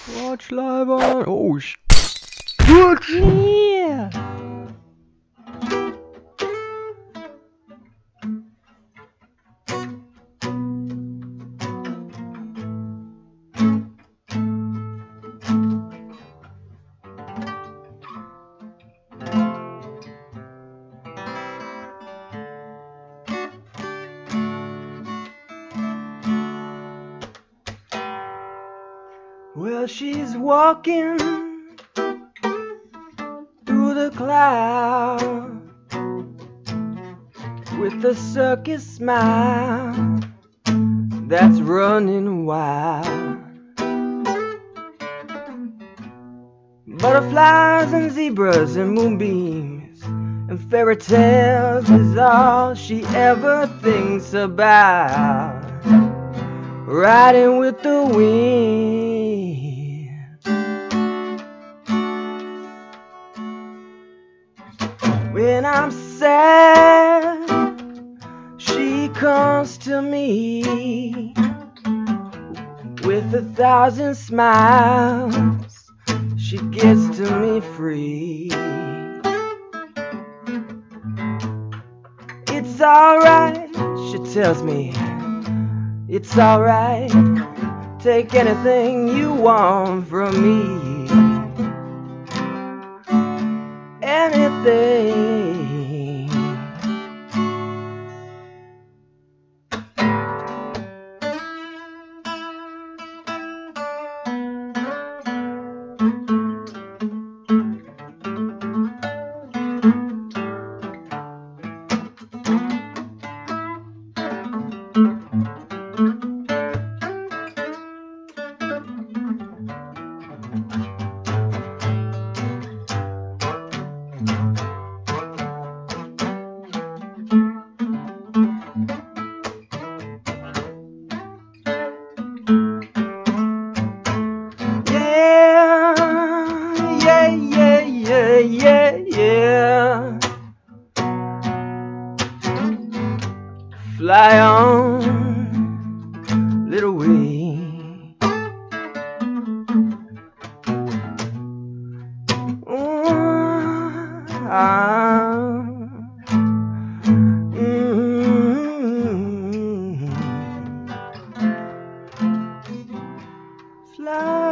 Watch live on. Oh, good. Yeah. Well, she's walking through the clouds with a circus smile that's running wild. Butterflies and zebras and moonbeams and fairy tales is all she ever thinks about. Riding with the wind. When I'm sad, she comes to me with 1,000 smiles. She gets to me free. It's alright, she tells me. It's alright, take anything you want from me. Anything. Yeah. Fly on, little wing. Fly.